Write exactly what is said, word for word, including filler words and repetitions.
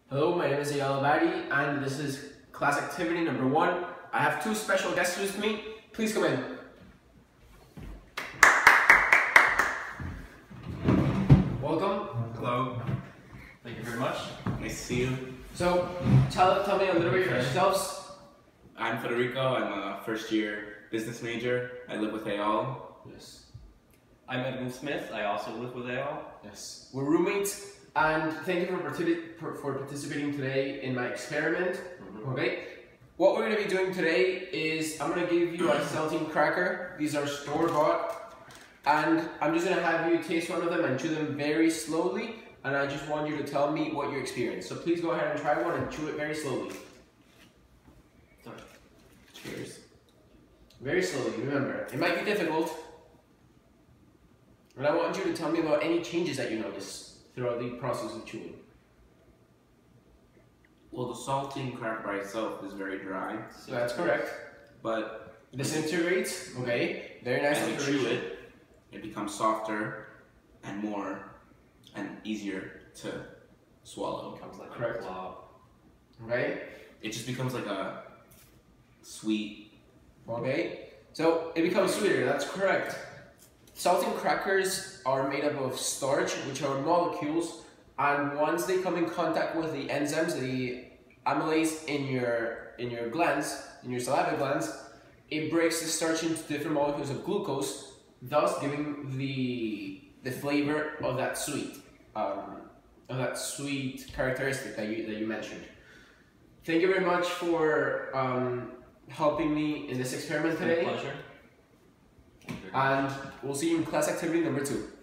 Hello, my name is Ayala Badi, and this is class activity number one. I have two special guests with me. Please come in. Welcome. Hello. Thank you very much. Nice to see you. So, tell, tell me a little bit about yourselves. I'm Federico. I'm a first year business major. I live with Ayala. Yes. I'm Edmund Smith. I also live with Ayala. Yes. We're roommates, and thank you for, partic for participating today in my experiment. Mm-hmm. Okay. What we're going to be doing today is I'm going to give you a saltine cracker. These are store-bought, and I'm just going to have you taste one of them and chew them very slowly. And I just want you to tell me what you experienced. So please go ahead and try one and chew it very slowly. Sorry. Cheers. Very slowly. Remember, it might be difficult. And I want you to tell me about any changes that you notice throughout the process of chewing. Well, the saltine cracker by itself is very dry. So that's correct. But Disintegrates. Okay. Very nice. as you chew it, it becomes softer and more and easier to swallow. It comes like Correct. a blob. Okay. It just becomes like a sweet. Okay. So it becomes sweeter. That's correct. Saltine crackers are made up of starch, which are molecules, and once they come in contact with the enzymes, the amylase in your in your glands, in your salivary glands, it breaks the starch into different molecules of glucose, thus giving the the flavor of that sweet, um, of that sweet characteristic that you that you mentioned. Thank you very much for um, helping me in this experiment today. My pleasure. And we'll see you in class activity number two.